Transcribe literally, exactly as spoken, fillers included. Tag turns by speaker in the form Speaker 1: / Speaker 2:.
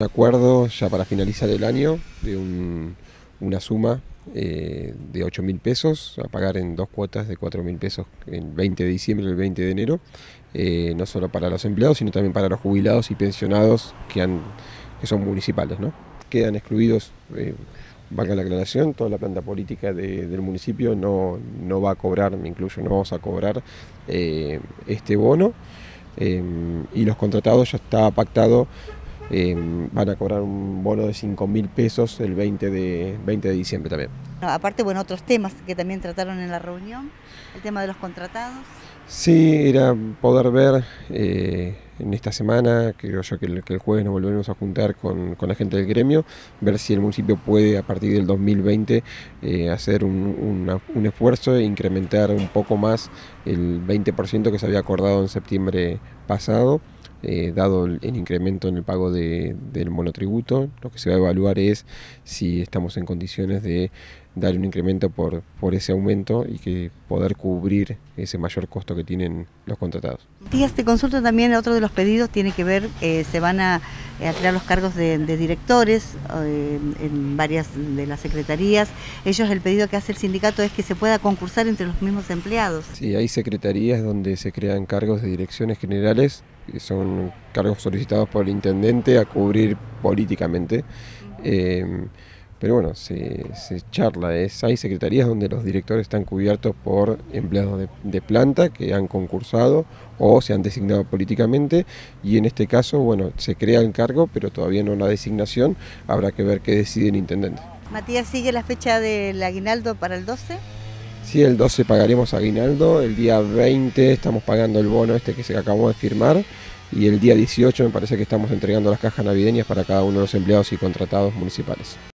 Speaker 1: Acuerdo ya para finalizar el año de un, una suma eh, de ocho mil pesos a pagar en dos cuotas de cuatro mil pesos el veinte de diciembre y el veinte de enero, eh, no solo para los empleados sino también para los jubilados y pensionados que, han, que son municipales, ¿no? Quedan excluidos, eh, valga la aclaración, toda la planta política de, del municipio no, no va a cobrar, me incluyo, no vamos a cobrar eh, este bono, eh, y los contratados ya está pactado. Eh, van a cobrar un bono de cinco mil pesos el veinte de diciembre también.
Speaker 2: Aparte, bueno, otros temas que también trataron en la reunión, el tema de los contratados.
Speaker 1: Sí, era poder ver eh, en esta semana, creo yo que el, que el jueves nos volveremos a juntar con, con la gente del gremio, ver si el municipio puede a partir del dos mil veinte eh, hacer un, una, un esfuerzo e incrementar un poco más el veinte por ciento que se había acordado en septiembre pasado. Eh, dado el, el incremento en el pago de, del monotributo, lo que se va a evaluar es si estamos en condiciones de dar un incremento por, por ese aumento y que poder cubrir ese mayor costo que tienen los contratados.
Speaker 2: Díaz, te consulto también, otro de los pedidos tiene que ver, eh, se van a, a crear los cargos de, de directores eh, en varias de las secretarías. Ellos, el pedido que hace el sindicato es que se pueda concursar entre los mismos empleados.
Speaker 1: Sí, hay secretarías donde se crean cargos de direcciones generales, que son cargos solicitados por el intendente a cubrir políticamente. Eh, pero bueno, se, se charla, es, hay secretarías donde los directores están cubiertos por empleados de, de planta que han concursado o se han designado políticamente, y en este caso, bueno, se crea el cargo, pero todavía no la designación, habrá que ver qué decide el intendente.
Speaker 2: Matías, ¿sigue la fecha del aguinaldo para el doce?
Speaker 1: Sí, el doce pagaremos aguinaldo, el día veinte estamos pagando el bono este que se acabó de firmar, y el día dieciocho me parece que estamos entregando las cajas navideñas para cada uno de los empleados y contratados municipales.